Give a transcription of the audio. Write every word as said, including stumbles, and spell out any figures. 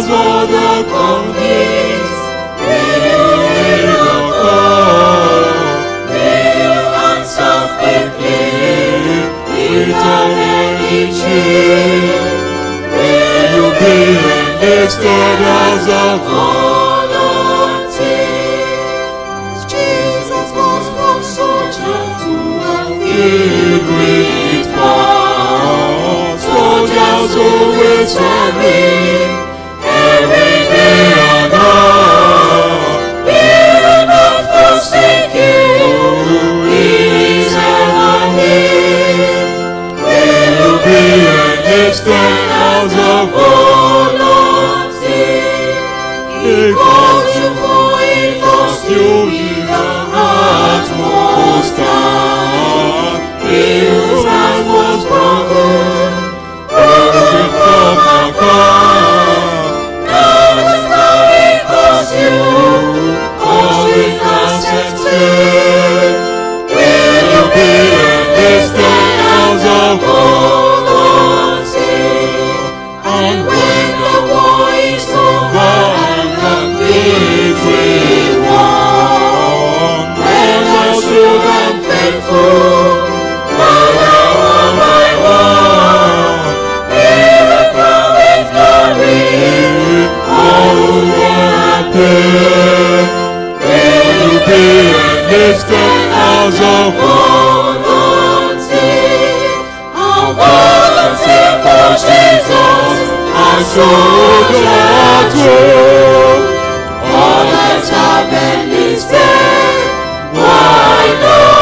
all the conflicts, will you hear the call? Will you answer quickly without any change? Will you be enlisted as a volunteer? Jesus was from soldier to a field with power. Soldiers always serving every day and hour. He will not forsake you. He is ever near. Will you be enlisted as a volunteer? He calls you for it, lost you with a heart most time. He whose heart was broken, broken from a car. Now the story calls you, calls with accepted. Will you be enlisted as a volunteer? And when the war is over and the victory won, when the true and faithful follow one by one, miracle with glory, all who were happy. Will you be enlisted as a volunteer? A volunteer for Jesus, a soldier too. All that have enlisted, why not?